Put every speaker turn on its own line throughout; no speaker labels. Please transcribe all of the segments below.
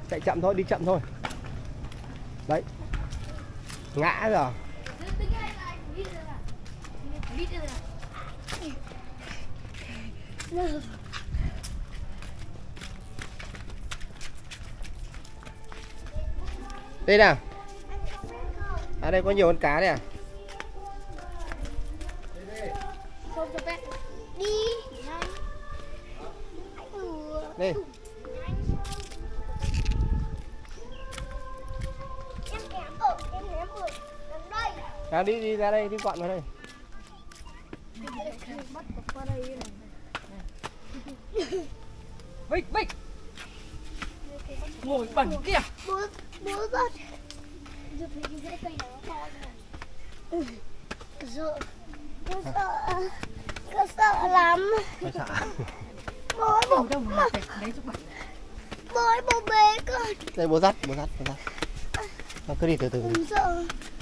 chạy chậm thôi, đi chậm thôi. Đấy. Ngã rồi. Đây nào. À đây có nhiều con cá đây à?
Đi.
Đây. À, đi ra đây, đi quặn vào đây.
Bích, Bích. Ngồi bẩn kìa.
Bố rất. Giúp cái dễ cây nó to này. Sợ lắm.
Sợ.
Bố
Đâu mà lấy giúp bạn.
bố bế con.
Đây bố dắt. Nó cứ đi từ từ.
Không sợ.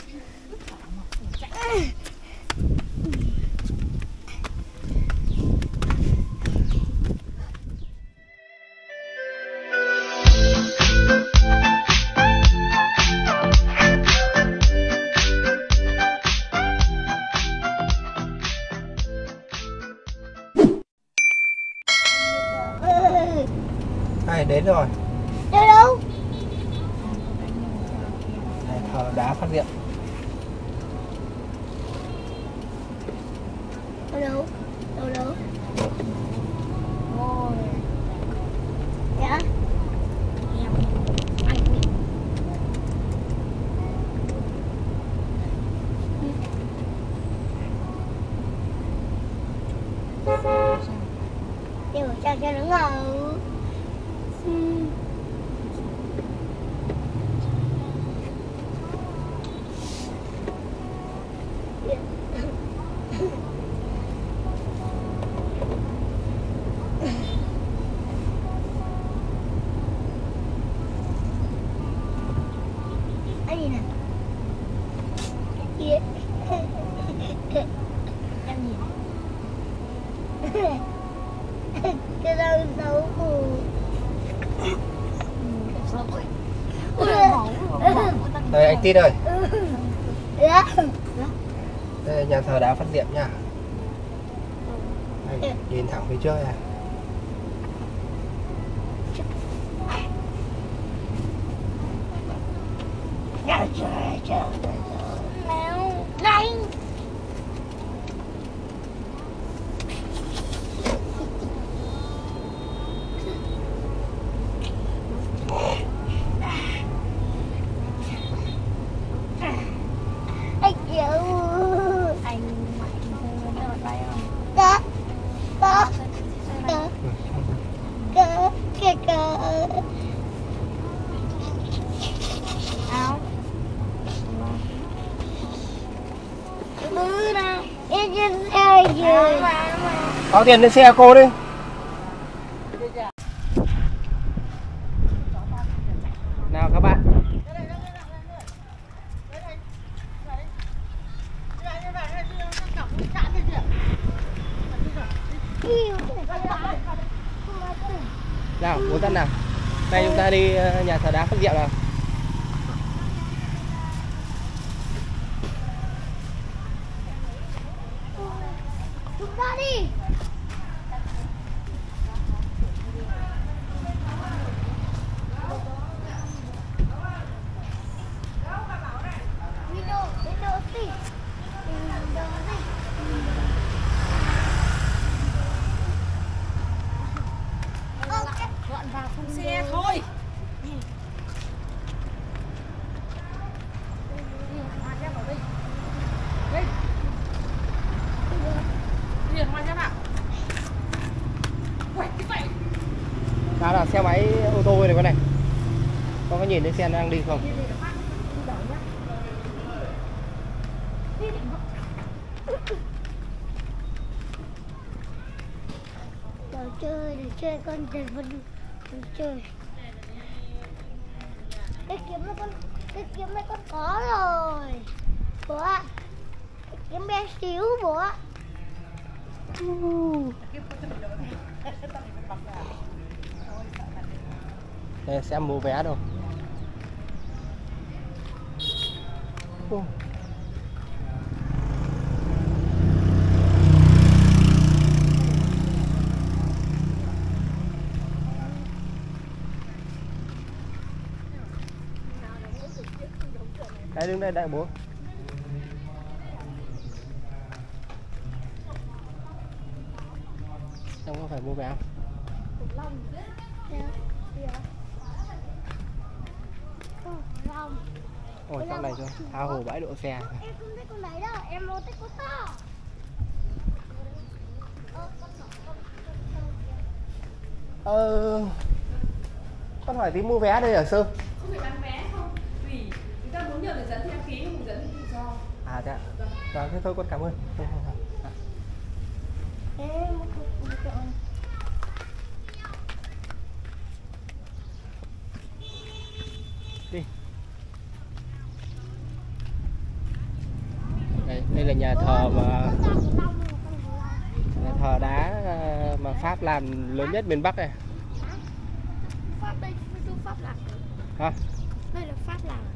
Đây đến rồi.
Đây đâu?
Đây, thờ đá phát diệm.
Đâu? Ngồi. Dạ. Điều cho nó ngầu. Anh nhìn nào. Em nhìn. Cái răng xấu mù.
Đây anh Tít ơi.
Dạ.
Đây là nhà thờ đá phát diệm nha. Đây, nhìn thẳng phía trước này.
Mèo này. Anh yêu. Anh mạnh hơn ở đây không? Có. Áo. Bữa nào em trên xe rồi.
Có tiền lên xe cô đi. Nào các bạn. Nào, bố dẫn nào. Đây chúng ta đi nhà thờ đá phát diệm nào.
Chúng ta đi.
Dọn vào thùng xe thôi. Liền ngoài ra nào. Quẩy cái vậy.
Đó là xe máy ô tô này con này. Con có nhìn thấy xe nó đang đi không?
Để chơi con chơi vật chơi. Cái kiếm này con có rồi. Bố ạ. Cái kiếm bé xíu bố ạ.
Đây sẽ mua vé đâu. Đây đứng đây đại bố. Em có phải mua vé không? Ôi trong này cho tha hồ bãi đỗ xe.
Em không thích con đấy đâu, em mua thích con to.
Con hỏi tí mua vé đây ở Sơn.
Không phải bán vé không? Vì người ta muốn nhờ người dẫn thì đăng ký, không dẫn thì tự do.
À thế ạ. Rồi thế thôi con cảm ơn.
Em không chọn.
Đi. Đây là nhà thờ mà nhà thờ đá mà Pháp làm lớn nhất miền Bắc này.
Pháp đây, Pháp làm.
Hả?
Đây là Pháp làm.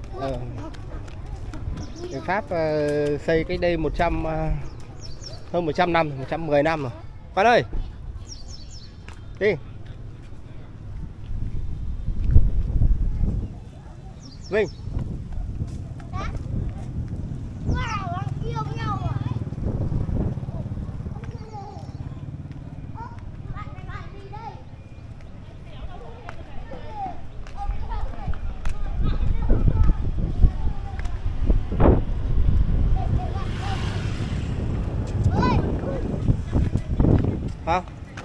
Người Pháp xây cách đây hơn 100 năm, 110 năm rồi. Con ơi. Đi. Vinh. Hả?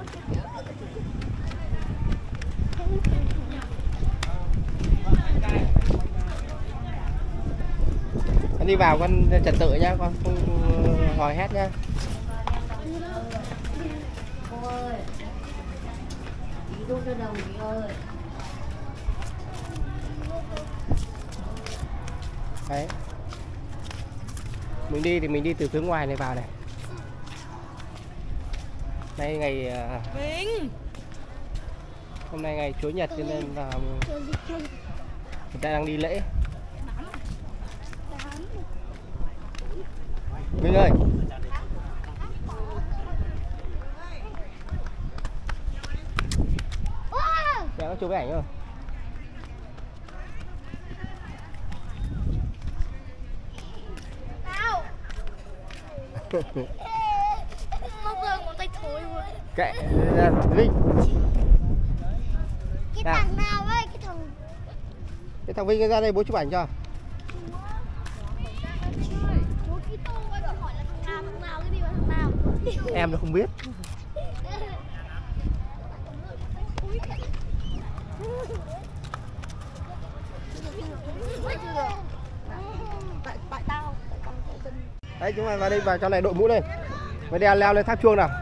Con đi vào con trật tự nhá, con không hò hét nhá.
Cô ơi, đi đâu cho đồng chị ơi.
Đấy. Mình đi thì mình đi từ phía ngoài này vào này. Nay ngày hôm nay ngày Chúa Nhật cho nên là người ta đang đi lễ. Vinh ơi. Để nó chụp cái ảnh rồi.
Tay thối luôn.
Kệ Vinh.
Cái thằng nào ấy,
cái thằng Vinh ra đây bố chụp ảnh cho.
Bố Kito ơi, hỏi là thằng nào cái gì mà thằng nào.
Em nó không biết.
Tại tao.
Đấy chúng mày vào đây, vào trong này đội mũ lên. Mày đeo leo lên tháp chuông nào.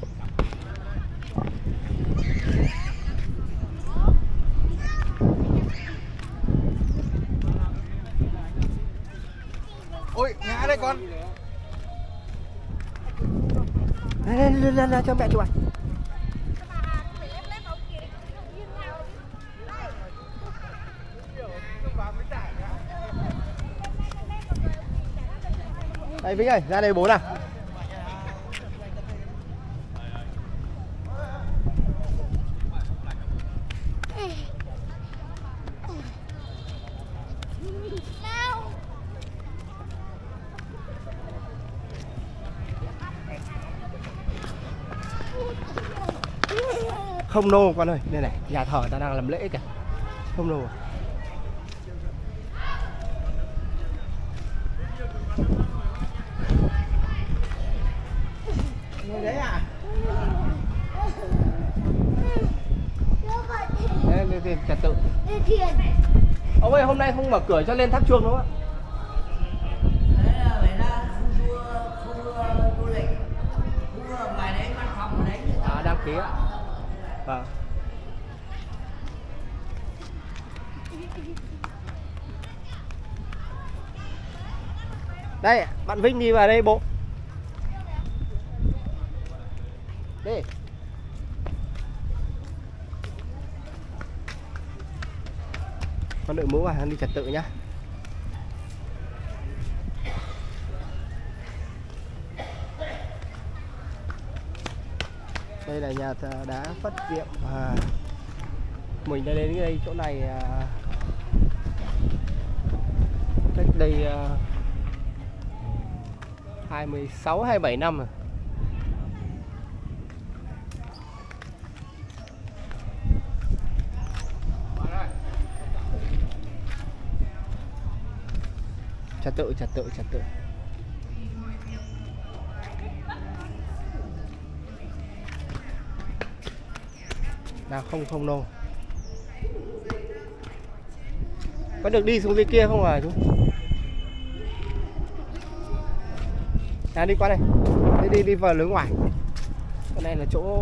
Ôi ngã đây con. Lên cho mẹ chụp ảnh. Đây Vinh ơi, ra đây bố nào. Không nô con ơi, đây này, nhà thờ ta đang làm lễ kìa. Không nô. Ngồi đấy à? Đây, trật tự. Ông ơi, hôm nay không mở cửa cho lên tháp chuông đúng không ạ? À, đăng ký ạ. Vâng. Đây, bạn Vinh đi vào đây bộ. Đi. Con đội mũ à, đi trật tự nhá. Đây là nhà thờ đá Phát Diệm. Mình đã đến đây chỗ này cách đây 26-27 năm rồi. Trật tự. Nào không đâu. Có được đi xuống dưới kia không à chú? Đi qua đây. Đi vào lối ngoài. Cái này là chỗ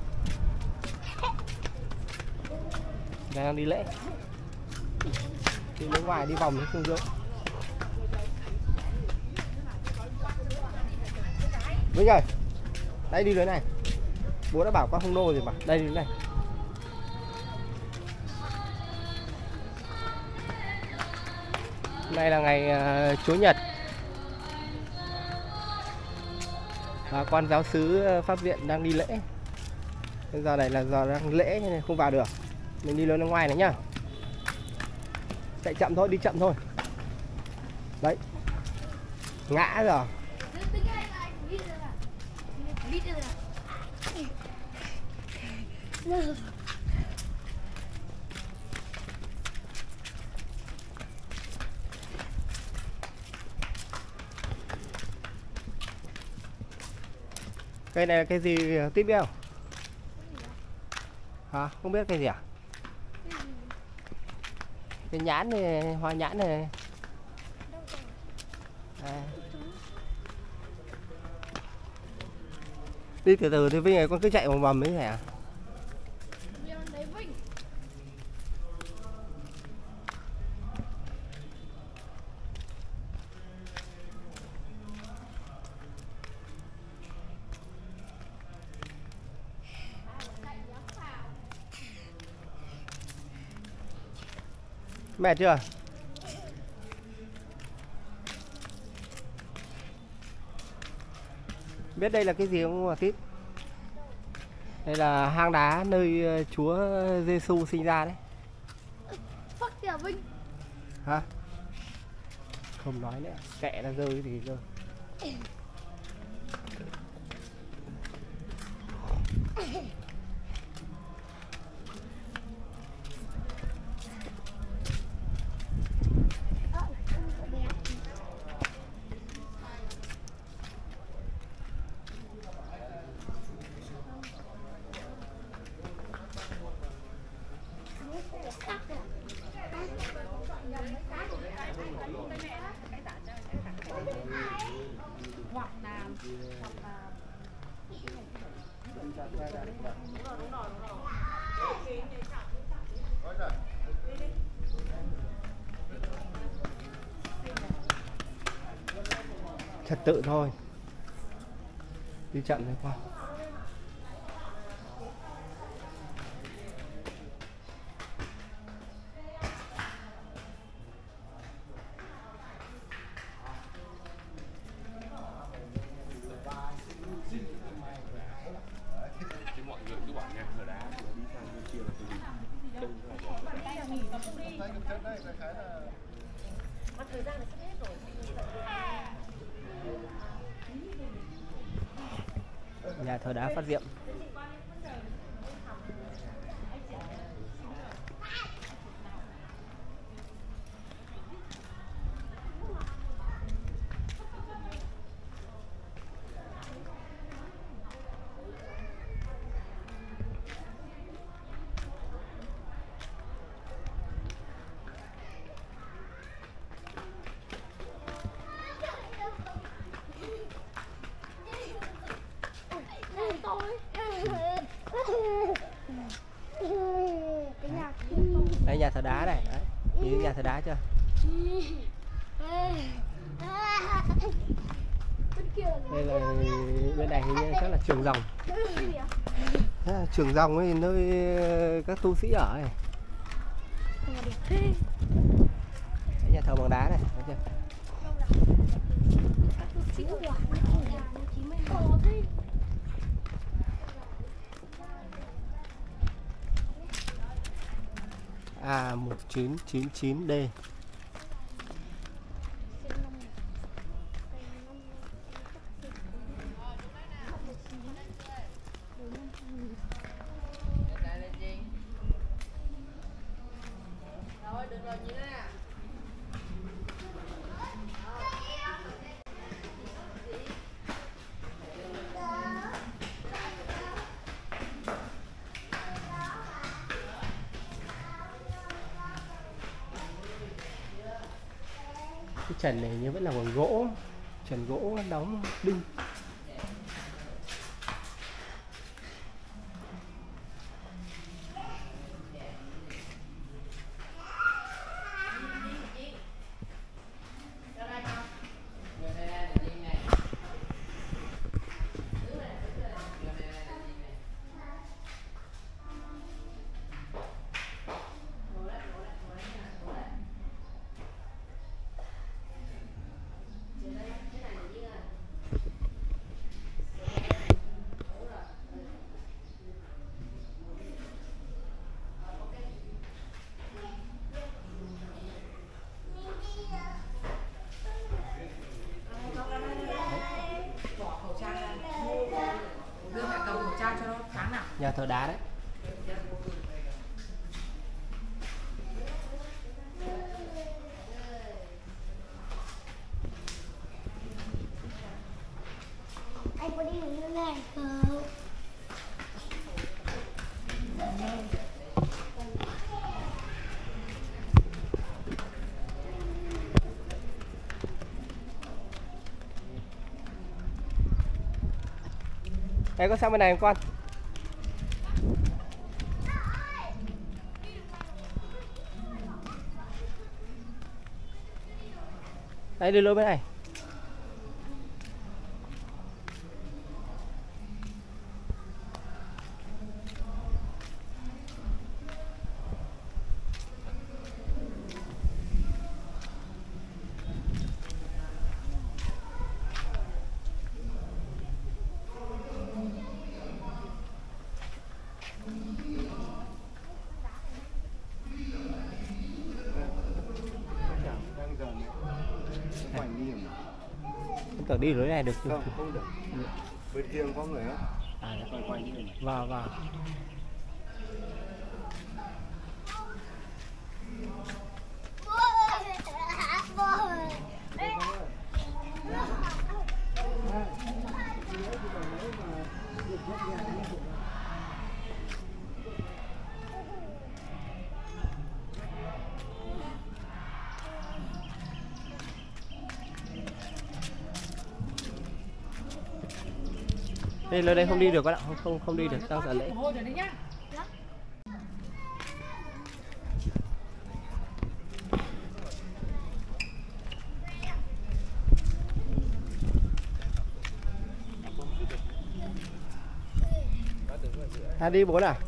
đang đi lễ. Đi lối ngoài, đi vòng xuống dưới. Vinh ơi, đây đi lối này. Bố đã bảo con không đô rồi mà. Đây đi lối này. Hôm nay là ngày Chúa Nhật. Quan giáo sứ Pháp Viện đang đi lễ. Bây giờ này là giờ đang lễ nên không vào được. Mình đi lối ngoài này nhá. Chạy chậm thôi, đi chậm thôi. Đấy. Ngã rồi. Cây này là cây gì tiếp biết không? Hả? Không biết cây gì à? Cái nhãn này, hoa nhãn này. Đi từ từ thì Vinh này con cứ chạy vòng ấy này à? Mệt chưa? Biết đây là cái gì không Tít? Đây là hang đá nơi Chúa Giêsu sinh ra đấy.
Phát kìa Vinh.
Hả? Không nói nữa, kệ nó rơi thì rơi. Trật tự thôi, đi chậm thôi qua. Nhà thờ đá Phát Diệm. Đây nhà thờ đá này, đấy. Nhìn nhà thờ đá chưa? Đây là bên này hình như chắc là trường Rồng. Trường Rồng ấy, nơi các tu sĩ ở ấy.
mà đẹp thế.
Cái nhà thờ bằng đá này, thấy chưa?
Chính quả chỉ mới to thế.
A1999D. Cái trần này như vẫn là bằng gỗ, trần gỗ đóng đinh. Nhà thờ đá đấy.
Anh có đi hướng này không?
Đây, có sang bên này không con? Đây, đi lối bên này. Tưởng đi lối này được chứ?
Không được. Bên kia có người á. Quanh như này.
Vào. Đây, lối đây không đi được các bạn, không đi được, đang giờ lễ. Đi bố à?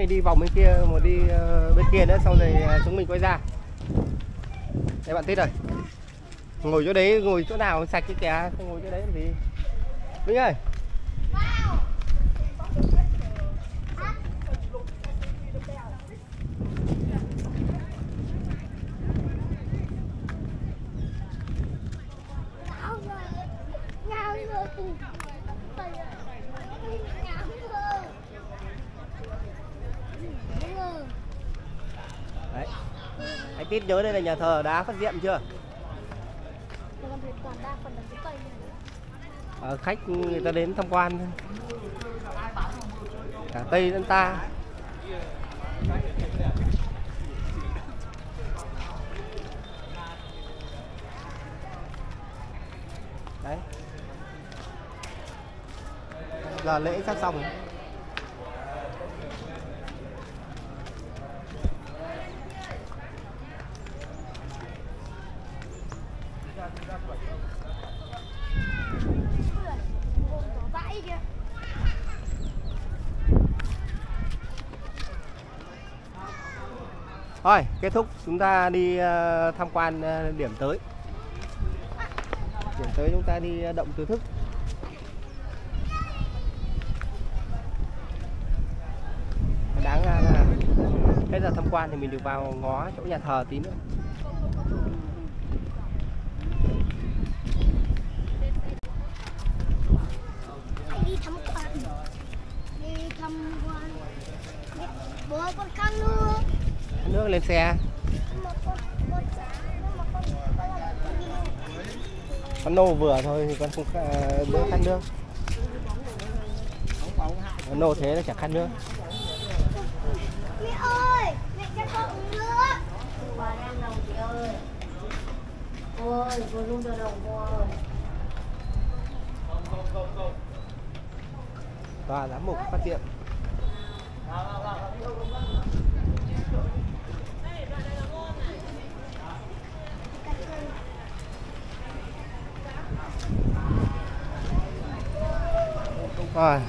đi vòng bên kia, một đi bên kia nữa, xong rồi chúng mình quay ra. Đây bạn Tít ơi, ngồi chỗ đấy, ngồi chỗ nào sạch cái kìa, không ngồi chỗ đấy làm gì. Vinh ơi. Đấy. Anh Tít nhớ đây là nhà thờ đá Phát Diệm chưa? Khách người ta đến tham quan cả Tây lẫn ta. Đấy. Giờ lễ sắp xong rồi. Thôi, kết thúc chúng ta đi tham quan điểm tới. Điểm tới chúng ta đi động Từ Thức. Đáng ra là hết giờ tham quan thì mình được vào ngó chỗ nhà thờ tí nữa.
Đi tham quan. Đi tham quan. Bố ơi, con khăn nước.
Nước lên xe. Con nô vừa thôi thì con không bữa khăn nước. Con nô thế là chẳng khăn nước.
Mẹ ơi, mẹ cho con uống nước.
Bà đang đồng chị ơi. Cô ơi, cô luôn cho đồng cô ơi.
Tòa giám mục Phát Diệm. Rồi.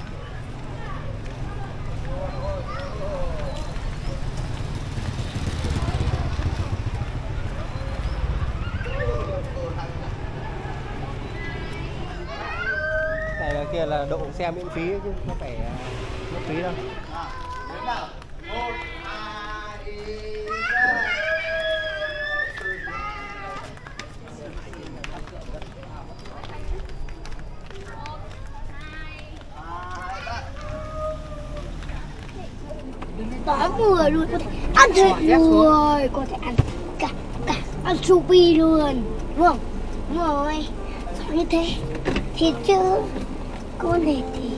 Này là kia là đậu xe miễn phí chứ không phải mất phí đâu.
Quá mùa luôn, có thể ăn thịt luôn, có thể ăn cả ăn sushi luôn, đúng không? Đúng rồi, sao như thế? Thịt chứ, con thịt thì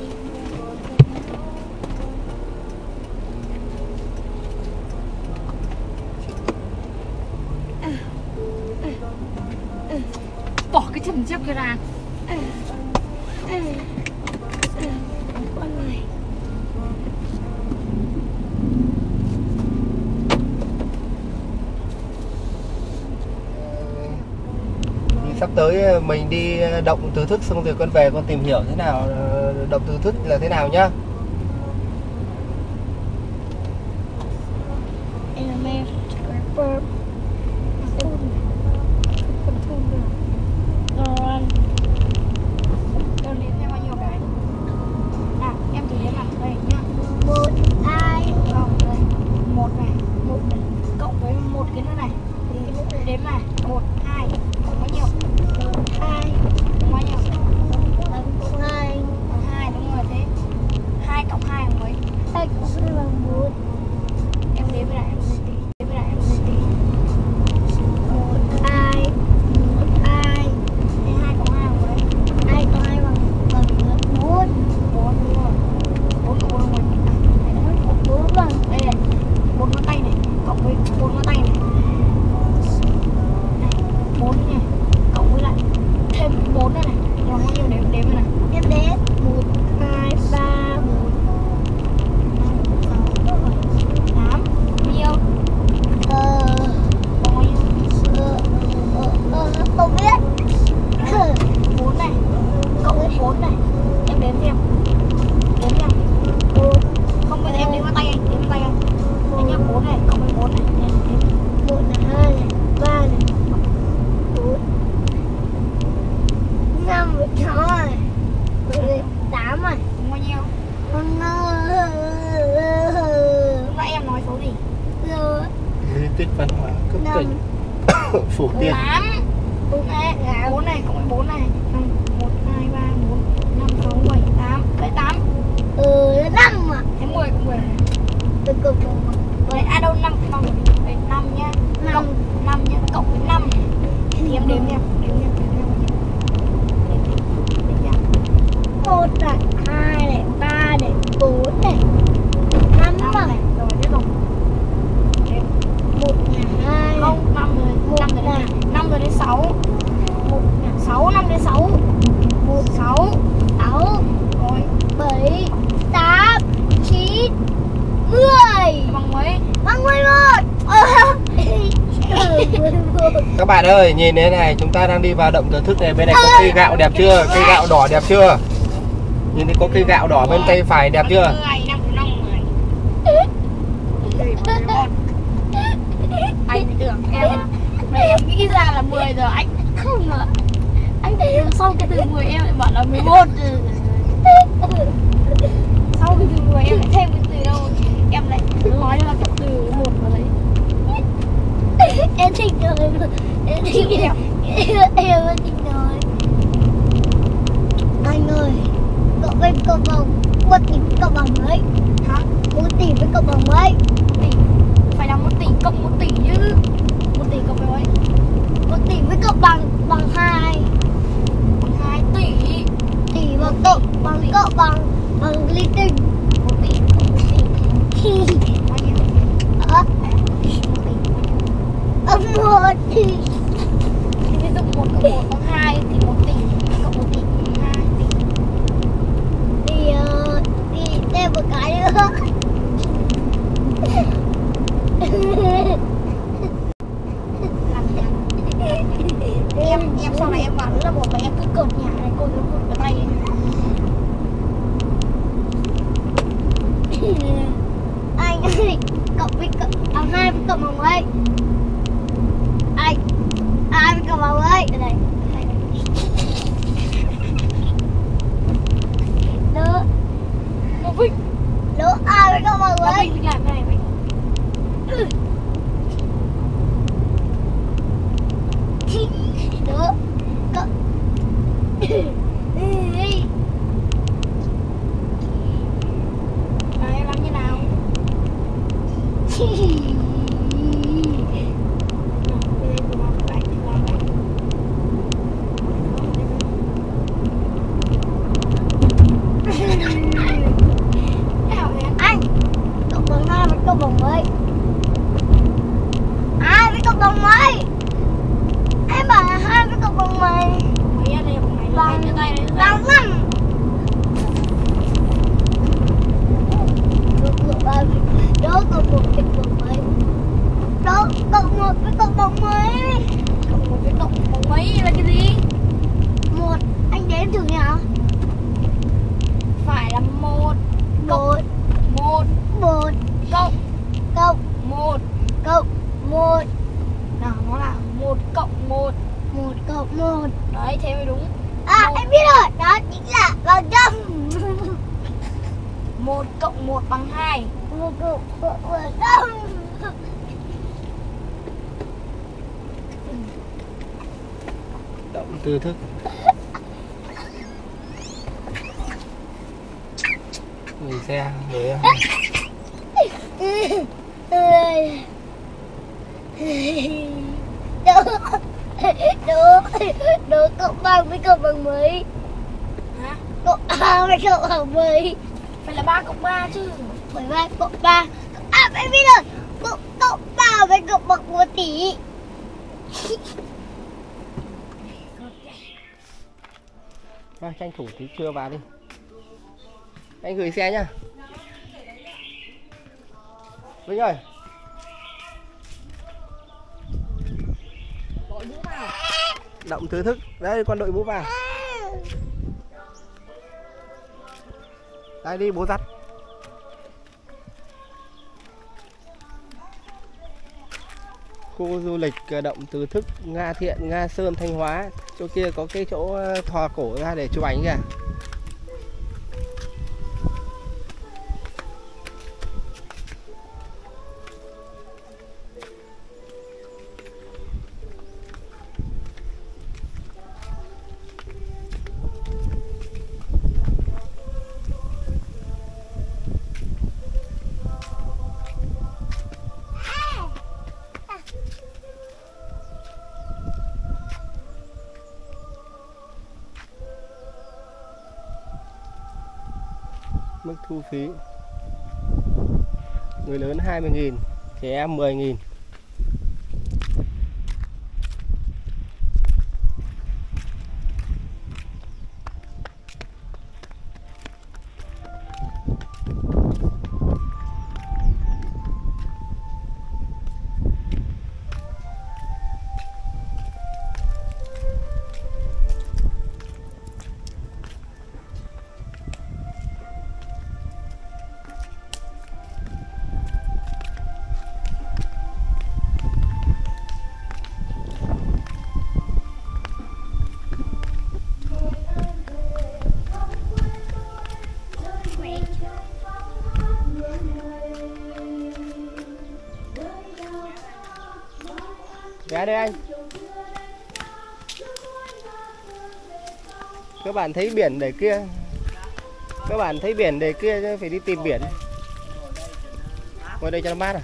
Bỏ cái chầm chép kia ra.
con này.
Sắp tới mình đi động Từ Thức xong rồi con về con tìm hiểu thế nào động Từ Thức là thế nào nhá. tích văn hóa cấp tỉnh Phú Yên.
4 này cộng với 4 này 5, 1, 2, 3, 4, 5, 6, 7, 8 Vậy 8 5 à? Thế 10 cộng 10 Từ cực 10 à đâu 5 Vậy 5 nhá Cộng 5 nhá Cộng với 5 Thì em đếm nha 1 này 2 này 3 này 4 này 5 này rồi tiếp tục 1 này 2 không 5 rồi 5 rồi đến 6 1 này 6 5 đến 6 1 6 6 rồi 7 8 9 10 bằng mấy? Bằng 11
Các bạn ơi, nhìn thế này, chúng ta đang đi vào động Từ Thức này. Bên này có cây gạo đẹp chưa? Cây gạo đỏ đẹp chưa? Nhìn thấy có cây gạo đỏ bên tay phải đẹp chưa?
Anh tưởng em nghĩ ra là 10 rồi, anh không ngờ. Anh sau cái từ 10 em lại bảo là 11. Sau cái từ 10 em lại thêm cái từ đâu, em lại nói là cái từ 1 vào đấy. Em thích rồi, em thích em thích rồi. Anh ơi, cậu bên cậu bằng 1 tỷ cậu bằng mấy? Hả? 1 tỷ với cậu bằng mấy? Tỷ phải là 1 tỷ cộng 1 tỷ chứ. 1 tỷ cộng với mấy? 1 tỷ với cậu bằng 2. Bằng 2 tỷ. Tỷ bằng cậu bằng ly tinh. 1 tỷ cộng 1 tỷ. Bao nhiêu? 1 tỷ. Ví dụ 1 cộng 1 bằng 2 thì 1 tỷ cộng 1 tỷ bằng 2 tỷ. Thì thêm một cái nữa. Em sau này em bảo nữa là một và em cứ cột nhà này cô cứ cột cái tay ấy. Anh ơi, cộng với cộng 2 với cộng bằng mấy? Anh 2 với cộng bằng mấy? Đây này. Đỡ một vinh đỡ ai với cộng bằng mấy? Vinh làm cái này Vinh. Đỡ cộng em làm như nào? Anh cộng bằng 2 với cộng bằng mấy? 2 với cộng bằng mấy? Em bảo là 2 với cộng bằng mấy? Mấy ở đây bằng mấy? Bằng 5. Đó cộng 1 với cộng mấy? Đó cộng 1 với cộng bằng mấy? Cộng 1 với cộng bằng mấy là cái gì? 1. Anh đếm thử nhá. Phải là 1 cộng 1 cộng 1 cộng 1. Nào nó là 1 cộng 1. 1 cộng 1. Đấy thế mới đúng. À 1. Em biết rồi, đó chính là bằng trăm. 1 cộng 1 bằng 2. 1 cộng 1 bằng 5.
Động Từ Thức. Người xe, người em.
Đố cộng 3 với cộng bằng mấy? Hả? Cộng 3 với cộng bằng mấy? Phải là 3 cộng 3 chứ. 3 cộng 3. À em biết rồi. Cộng 3 với cộng bằng 1 tỷ.
Thôi tranh thủ tí trưa vào đi. Anh gửi xe nhá. Vinh ơi.
Đội mũ vào.
Động Từ Thức. Đây con đội mũ vào. Đây đi bố dắt. Khu du lịch động Từ Thức, Nga Thiện, Nga Sơn, Thanh Hóa. Chỗ kia có cái chỗ thò cổ ra để chụp ảnh kìa. Mức thu phí người lớn 20.000, trẻ em 10.000. Vé đây anh. Các bạn thấy biển để kia. Các bạn thấy biển để kia chứ phải đi tìm biển. Ngồi đây cho nó mát à.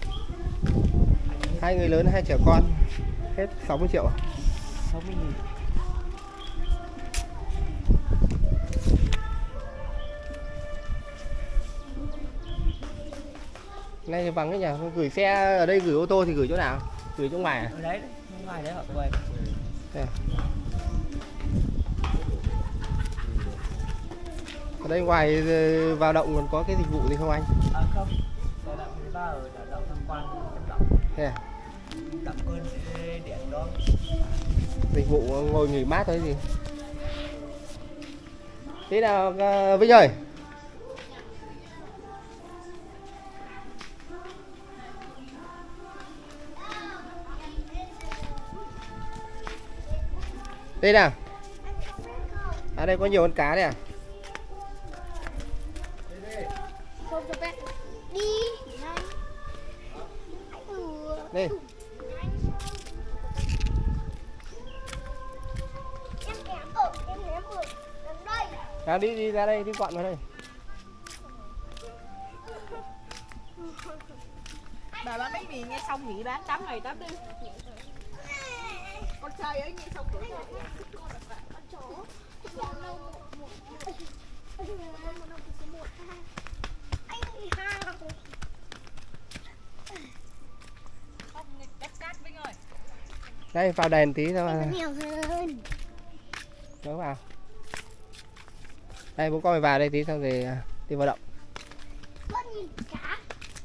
2 người lớn 2 trẻ con hết 60 triệu. 60.000. Nay thì vắng cái nhà, gửi xe ở đây, gửi ô tô thì gửi chỗ nào? Gửi chỗ ngoài à?
Ở đấy, ngoài đấy họ quay.
Ở đây ngoài vào động còn có cái dịch vụ gì không anh?
À không, vào động thì ta ở động tham quan trong động.
Thế à?
Cảm ơn điện đó.
Dịch vụ ngồi nghỉ mát thôi gì. Thế nào Vinh ơi? Đây nào. À đây có nhiều con cá đây à?
Đi.
Đi.
Em ném ở đây.
À, đi ra đây, đi quặn vào đây.
Bà bán bánh mì nghe xong nghỉ bán 8 ngày 8 đêm. Con trai ấy nghe xong tuổi rồi.
Đây vào đèn tí thôi.
Nhiều hơn.
Đó vào. Đây bố con mày vào đây tí xong rồi đi vào động.
Con nhìn cá.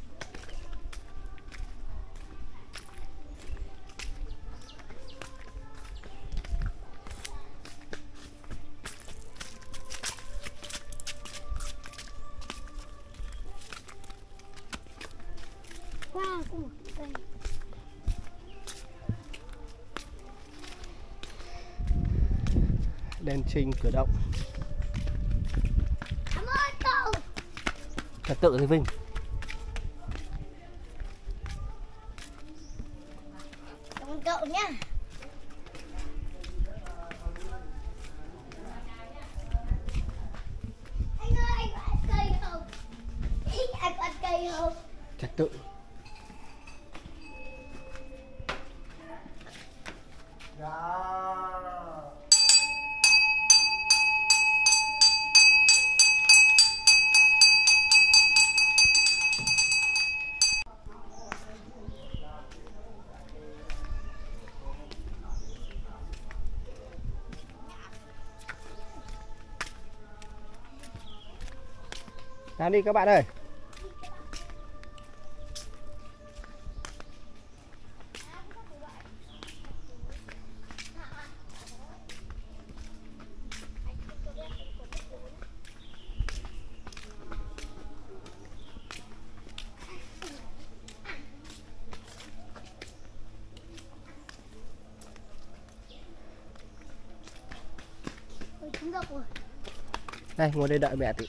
Wow, có một cây.
Đèn trình cửa động.
Cảm ơn cậu.
Trật tự thì Vinh.
Cảm ơn cậu nhá. Anh ơi, anh có ăn cây không? Anh có ăn cây không?
Trật tự. Nào đi các bạn ơi.
Ôi, trúng độc rồi.
Đây ngồi đây đợi mẹ tí.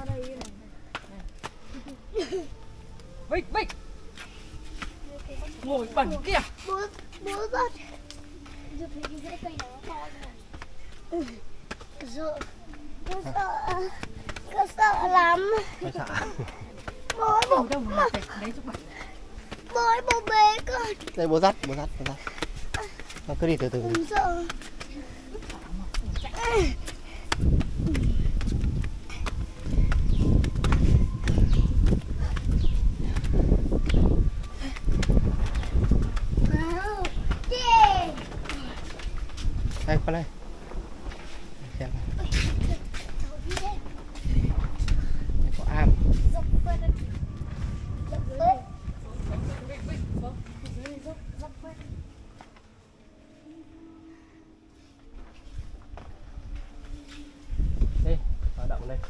qua đây này.
Bích Bích ngồi bẩn kìa.
Bố rất giật cái rễ cây nó to rồi. Sợ con sợ lắm.
Không sợ.
Bố bế con.
Đây bố dắt. Nó cứ đi từ từ.
Con sợ.
Đây con đây. Xem này. Đây có am. Đây, hoạt động đây.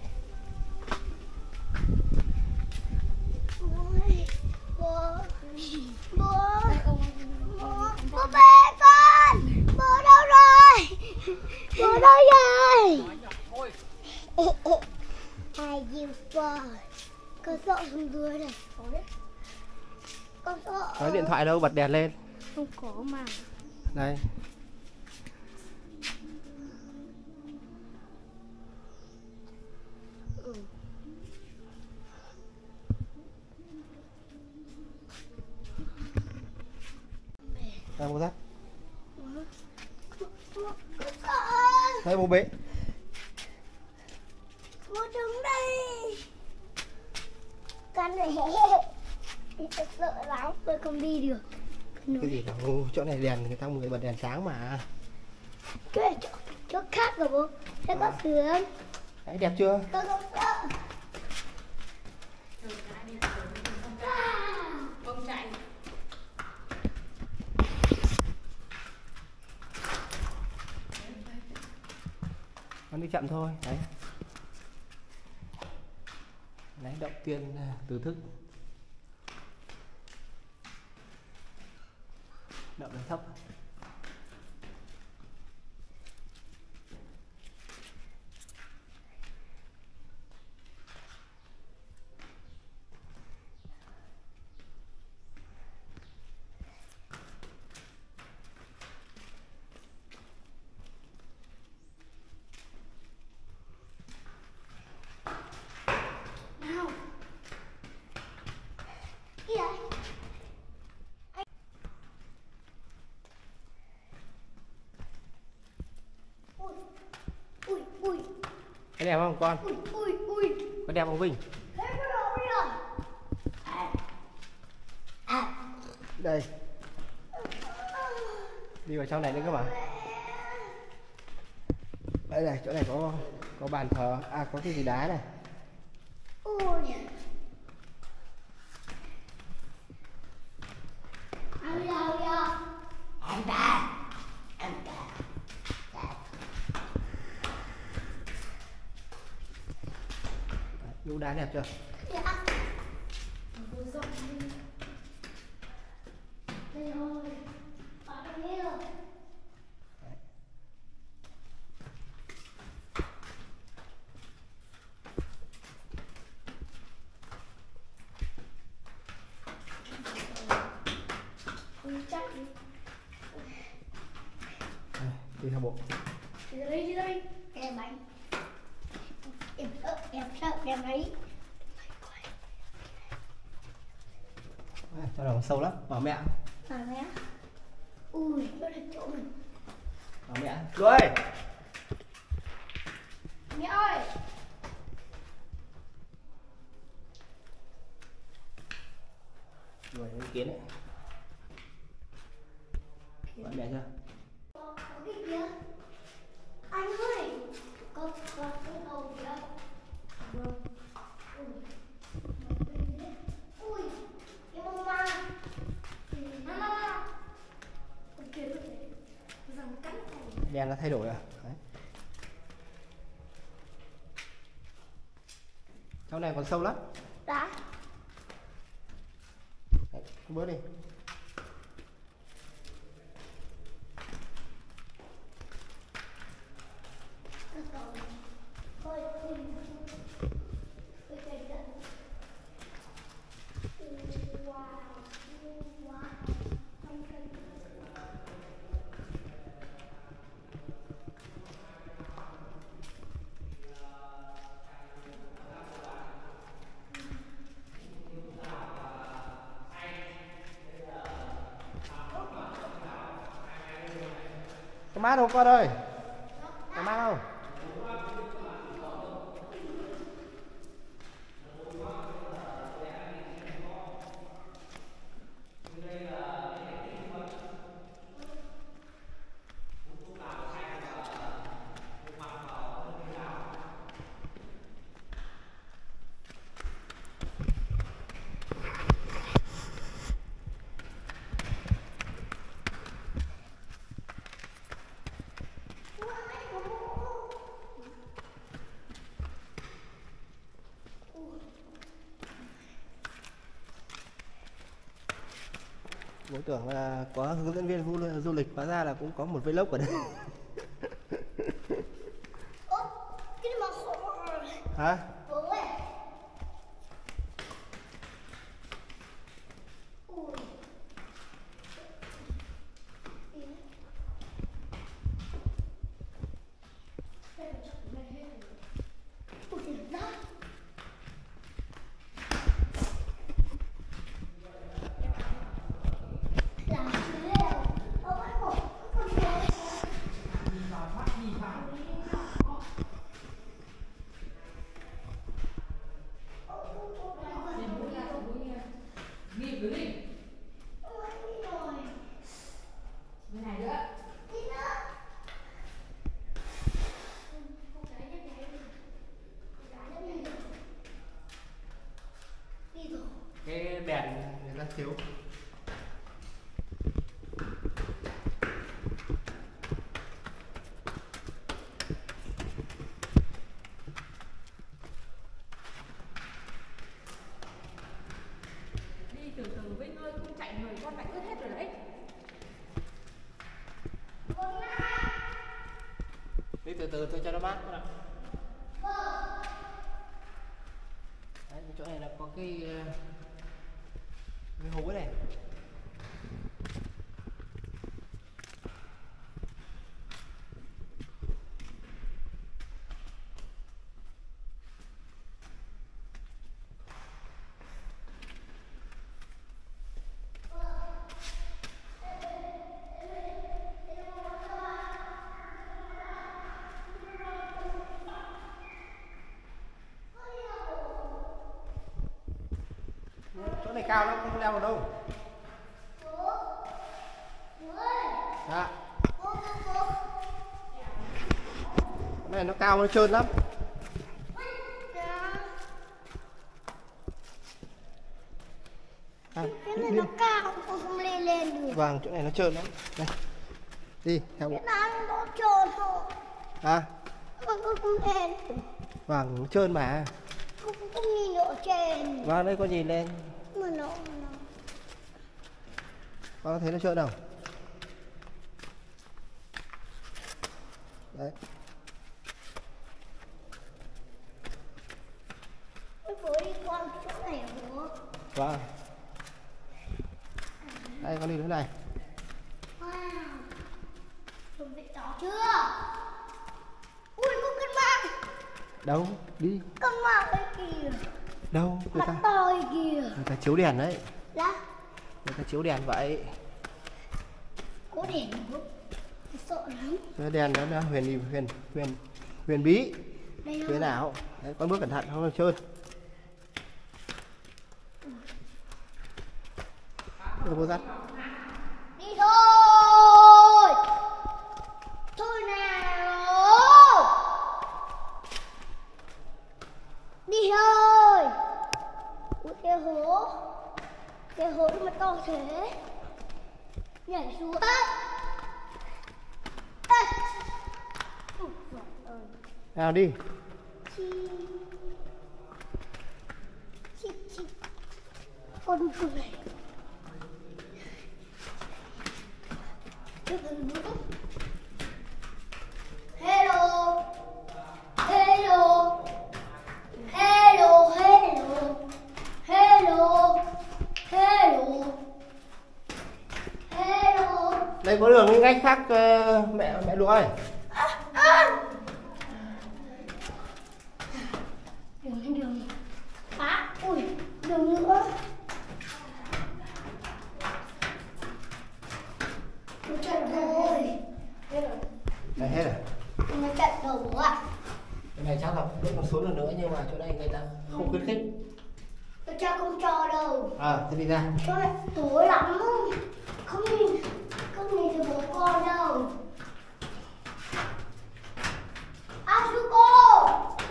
Bố bế con. Bố đâu rồi? Bố đâu rồi? Ai yêu con? Con sợ xuống dưới này. Con sợ.
Có điện thoại đâu, bật đèn lên.
Không có mà.
Đây. Đây bố dắt. Đây bố bế.
Bố đứng đây. Con này thật sợ lắm, tôi không đi được.
Cái gì đâu, chỗ này đèn người ta người bật đèn sáng mà.
Cái này chỗ khác rồi bố. Sẽ có sướng.
Đấy, đẹp chưa?
Tôi không sợ.
Không chạy.
Con đi chậm thôi. Đấy. Đấy, động tiên từ thức. Động đến thấp. Có đẹp không con? Có đẹp không Vinh? Đây. Đi vào trong này nữa các bạn. Đây này, chỗ này có bàn thờ, có cái gì đá này. Đu đá đẹp chưa? Đi theo bộ.
Đi đây. Em bánh. Em sợ em ấy.
Cho nó sâu lắm, bảo mẹ.
Bảo mẹ. Ui, nó là chỗ mình.
Bảo mẹ. Đuổi.
Mẹ ơi.
Đuổi cái kiến đấy. Bảo mẹ chưa?
Có cái kia. Anh ơi. Có cái đầu kìa. Vâng. Ui. Cái mama. Mama. Ok, răng cắn.
Đèn nó thay đổi à? Đấy. Trong này còn sâu lắm.
Đá.
Đấy, bớt đi.
Thôi.
Có mát không con ơi? Có mát không? Bố tưởng là có hướng dẫn viên du lịch, hóa ra là cũng có một vlog ở đây.
Cái mà khổ.
Hả?
Bố ơi. Ui.
Cái đèn người ta thiếu.
Đi từ từ Vinh ơi, không chạy người con lại ướt hết rồi đấy.
Đi từ từ thôi cho nó mát con ạ. Đấy, chỗ này là có cái hố này. Chỗ này cao lắm, không leo được đâu. Dạ. Cái này nó cao, nó trơn lắm.
Cái này nó cao, con không lên được.
Vâng, chỗ này nó trơn lắm. Đây. Đi, theo bộ.
Cái này nó trơn thôi.
À,
Con không lên.
vâng, nó trơn mà.
Con không nhìn ở trên.
Vâng, đây có gì lên.
Mà nó.
Con có thấy nó trơn không? Đấy.
Bố đi qua chỗ này bố.
Vâng. Đây, con đi thế này.
Wow. Chuẩn bị đó chưa? Ui, có cân mạng.
Đâu? Đi.
Cân mạng đây kìa.
Đâu? Người
Mặt
ta
to đây kìa.
người ta chiếu đèn đấy.
Đó.
Người ta chiếu đèn vậy.
Có đèn không? Sợ lắm.
Cái đèn đó là huyền bí.
Đây
Thế
đâu?
nào? Đấy, con bước cẩn thận không là trơn. Đưa vô dắt.
Đi thôi. Thôi nào. Đi thôi. Ui, cái hố mà to thế. Nhảy xuống.
Nào đi.
Chi. Con này. Hello. Hello. Hello, hello. Hello. Hello. Hello.
Đây có đường đi ngách khác mẹ đùa ơi.
Đường. À, ui, đường nữa. Trời ơi.
xuống được nữa nhưng mà chỗ này người ta không khuyến khích.
Cha không cho đâu.
Thế đi ra.
Chỗ này tối lắm. Không nhìn thấy bố con đâu. Chú cô.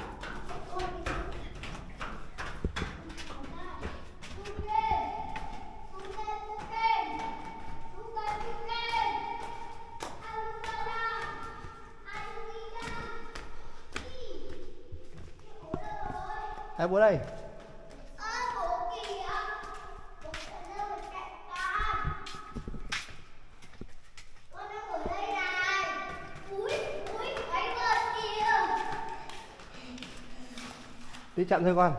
Đây bố đây. Đi chậm thôi con.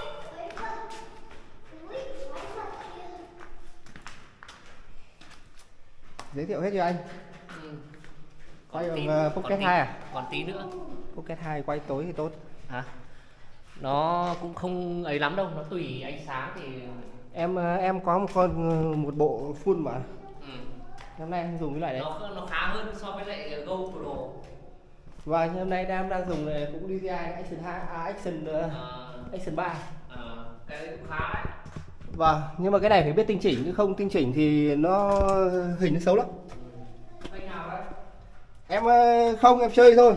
Giới thiệu hết cho anh. Quay bằng Pocket 2 à?
Còn tí nữa.
Pocket 2 quay tối thì tốt.
Hả? Nó cũng không ấy lắm đâu, nó tùy ánh sáng thì
Em có một bộ full mà.
ừ.
Hôm nay em dùng cái loại đấy.
Nó khá hơn so với lại GoPro.
Và hôm nay em đang dùng này cũng DJI Action 2, Action 3.
Cái đấy cũng khá đấy.
Vâng, nhưng mà cái này phải biết tinh chỉnh, chứ không tinh chỉnh thì nó hình nó xấu lắm.
Anh nào đấy?
Em không, em chơi thôi.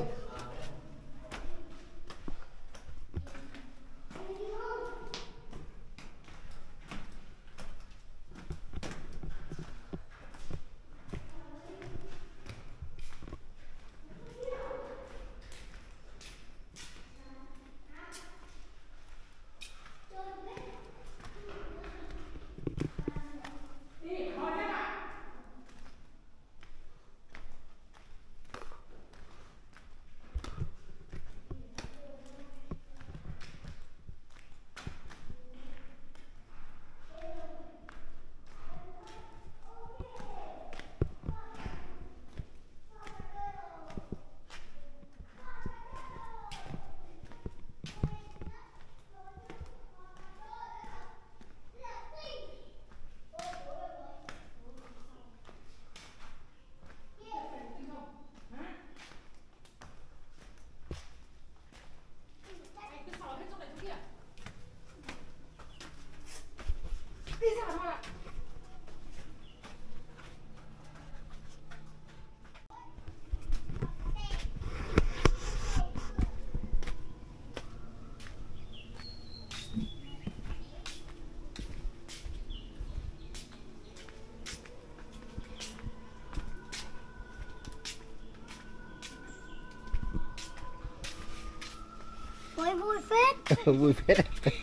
Ôi vui phết.
Vui phết.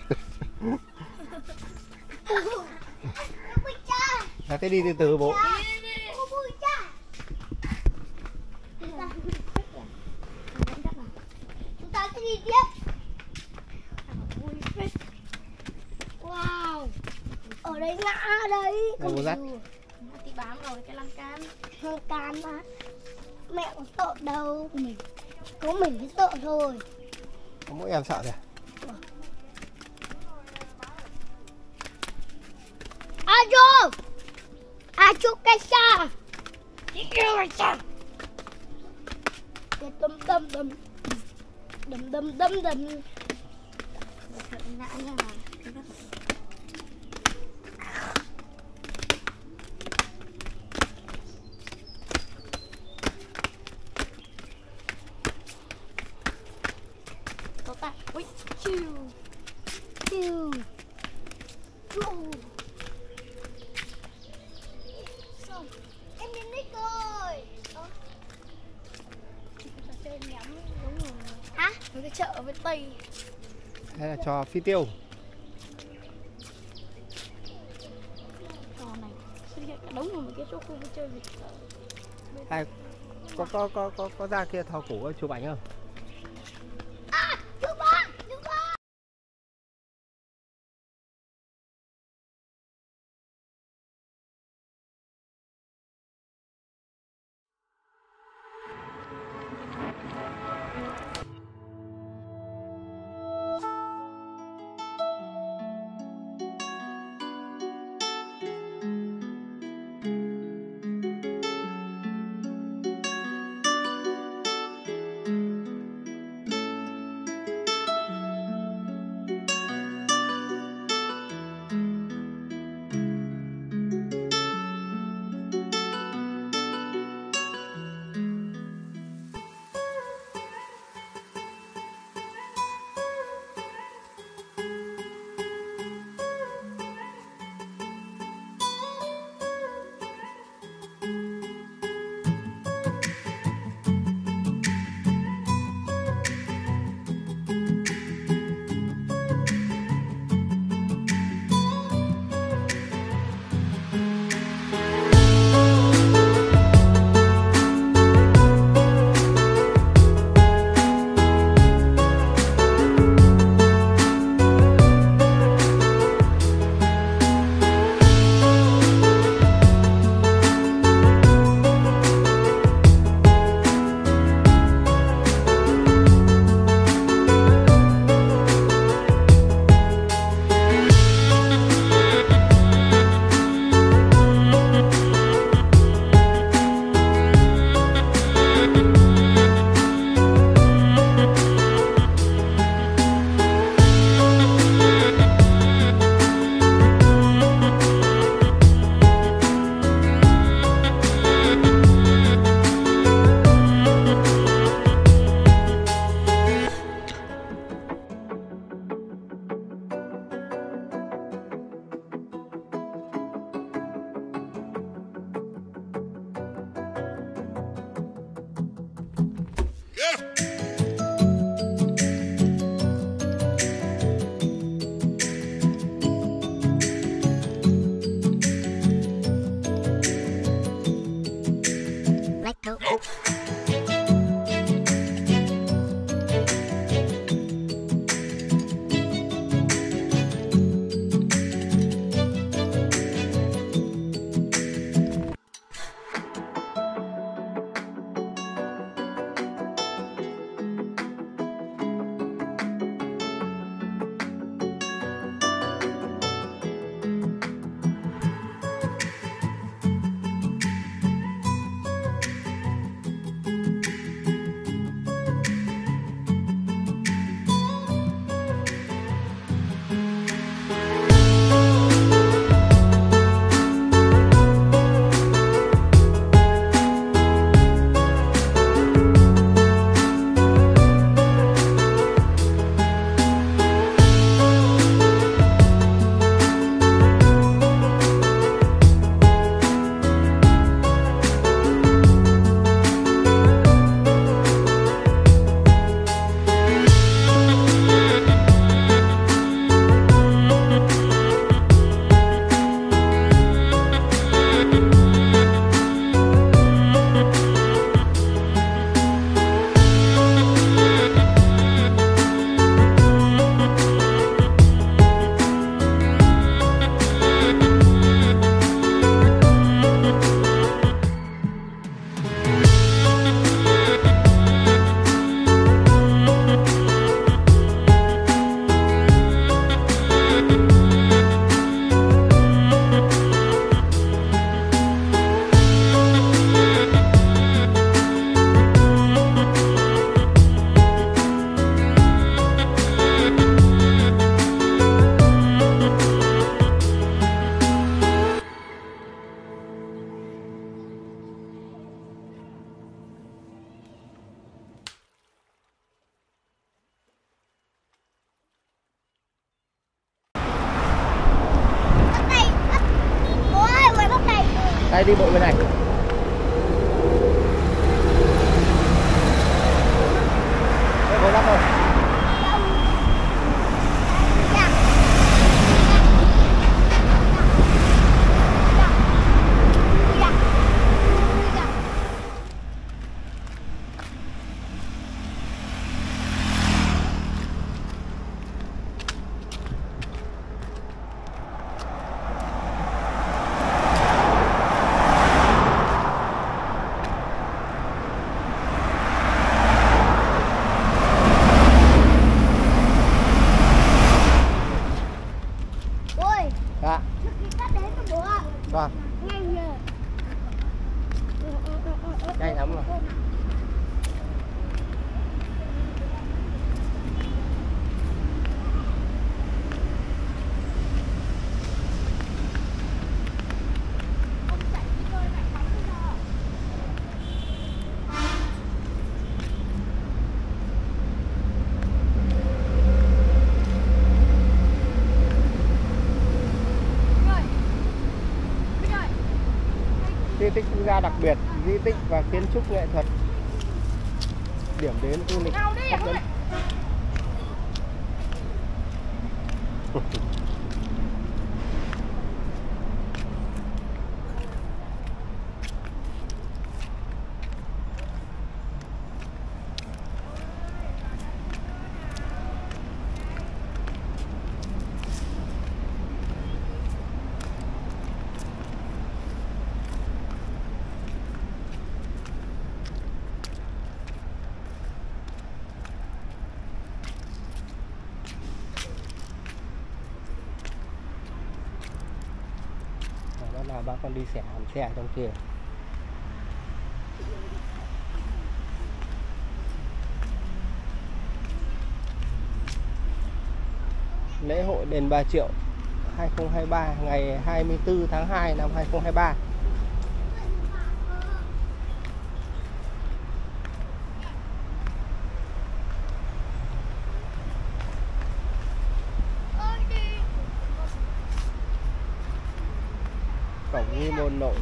Vui cha.
Thế đi từ từ bố.
Vui cha. Chúng ta sẽ đi tiếp. Vui phết. Wow. Ở đây ngã đấy.
Đây bố dắt.
Thì bám vào cái lan can.
Lan can mà. Mẹ có sợ đâu. Có mình mới sợ thôi.
Có mỗi em sợ rồi.
Ajo! Ajo kesa! Kesa! Đâm đâm đâm. Đâm đâm đâm đâm.
Ngã nha. Có tay. Ui, chiu.
Chiu. Xong. Em đến đích rồi.
Trò chơi ném giống rồi.
Hả?
Với cái chợ ở bên Tây.
Thế là trò phi tiêu.
Trò này xuất hiện cả đống rồi một cái chỗ khu vui chơi gì.
Ai có ra kia thò cổ chụp ảnh không?
Chú ba! Chú ba!
Đây đi bộ bên này. Đây, bố lắm rồi. Dạ. Vâng. Nhanh lắm rồi. Di tích quốc gia đặc biệt, di tích và kiến trúc nghệ thuật, điểm đến du lịch hấp dẫn. Là bác con đi xẻ hẳn xe trong kia. Lễ hội đền Bà Triệu 2023 ngày 24 tháng 2 năm 2023. Cổng Nghi Môn Nội.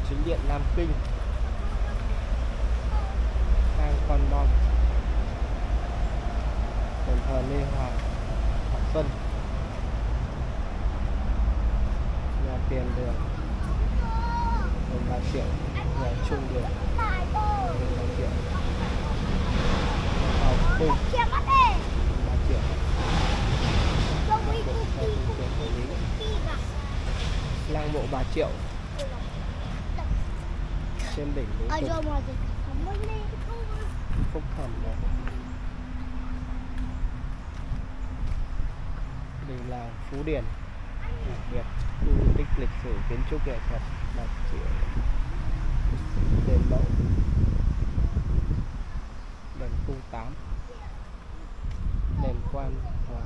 chính điện Nam Kinh, hang Con Bom, đền thờ Lê Hoàng, Thọ Xuân, nhà tiền đường, đền Bà Triệu, nhà Trung đường, đền Bà Triệu, Hào Cung, Bà Triệu, lăng mộ Bà Triệu trên đỉnh núi Tục, Phúc Thẩm này. Đình làng Phú Điền, đặc biệt khu di tích lịch sử kiến trúc nghệ thuật Bà Triệu, đền Mậu, đền Cung 8, đền Quan Hòa,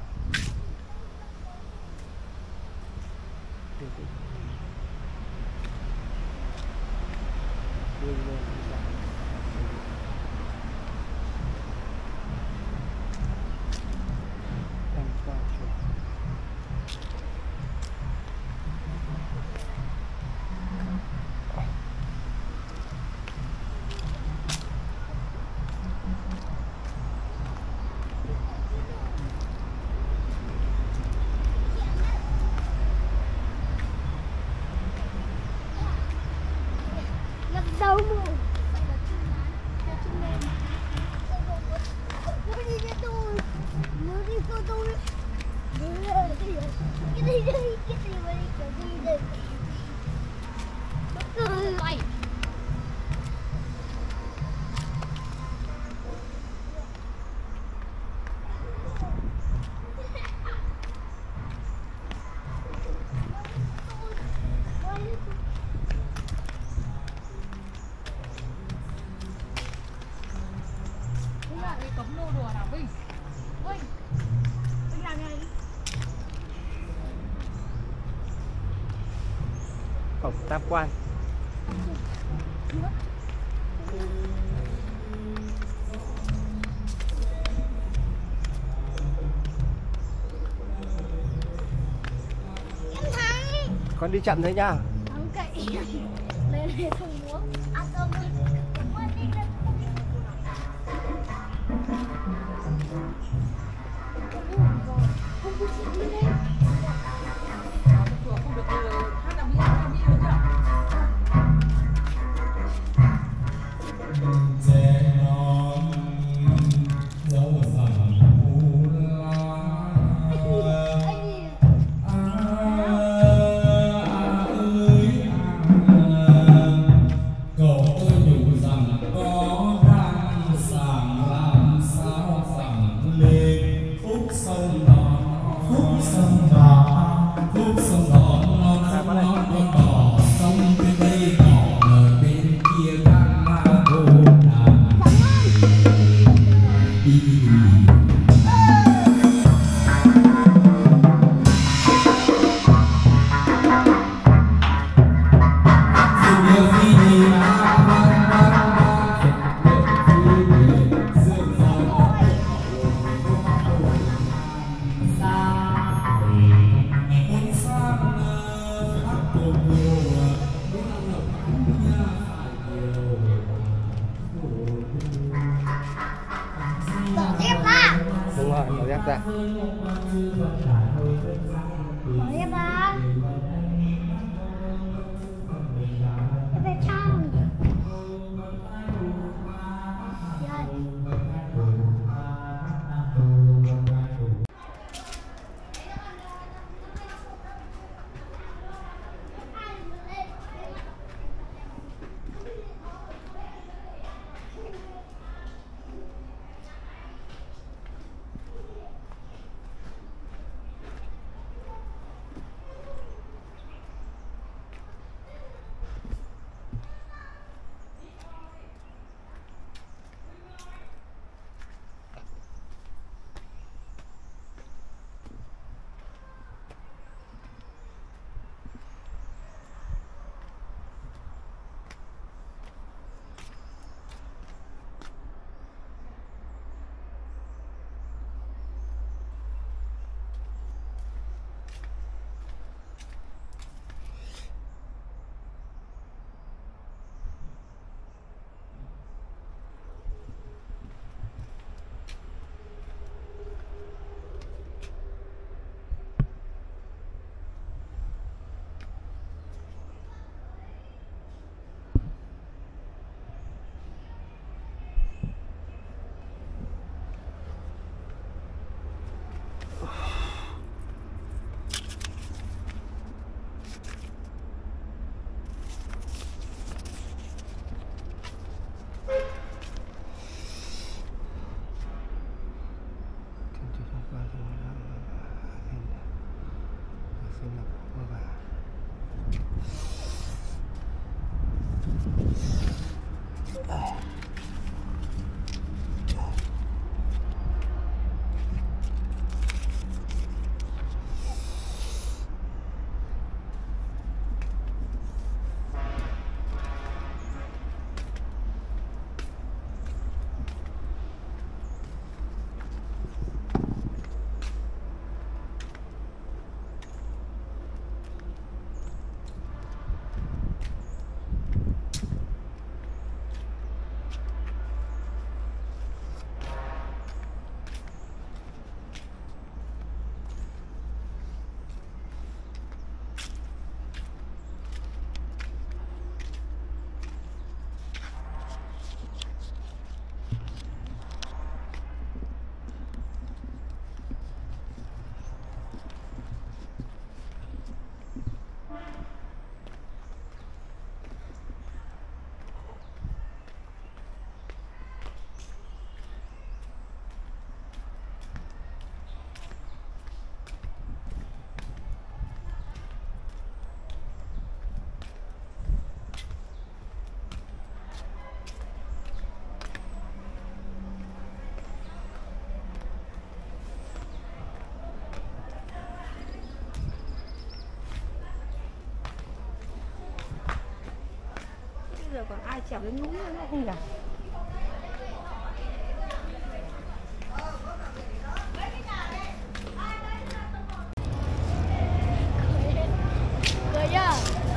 cổng Tam Quan. Con đi chậm thôi nha. Đúng rồi, mở dép ra.
Mở dép ra. Dép về trong.
Giờ còn ai trèo đến núi nữa không nhỉ?
Cười chưa?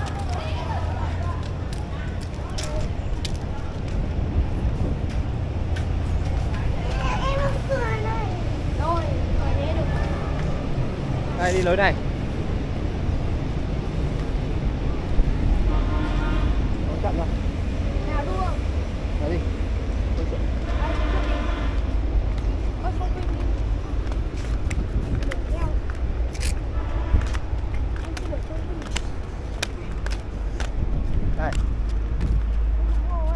Em không cười này. Rồi, cười thế được.
Đây đi lối này. Chậm rồi.
Nào đua.
Đấy đi.
Ôi không quên đi. Đuổi theo. Em chưa đuổi theo đi.
Đây.
Ôi.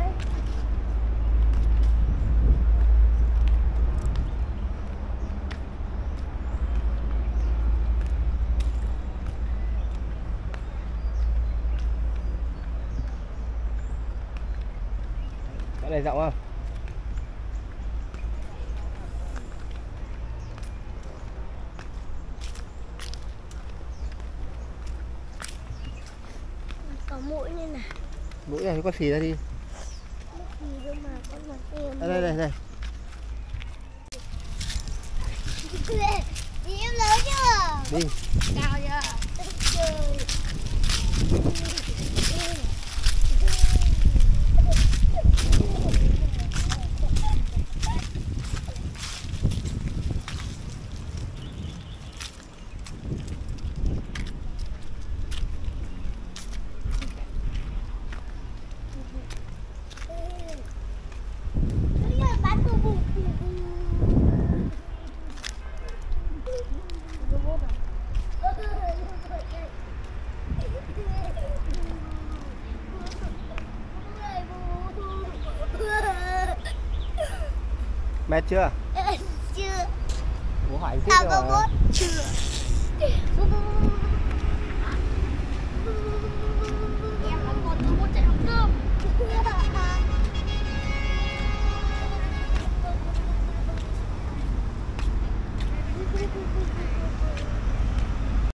Cái này rộng không?
Có mũi nên là
Mũi này có xì ra đi.
gì đâu mà con mặt em.
Đây đây đây.
Đi em lớn chưa?
Đi.
Cao chưa? Trời. Bán đồ bụng.
Mệt chưa?
Chưa.
Bố hỏi anh thích
Tao
chưa
có
mà.
bốt chưa.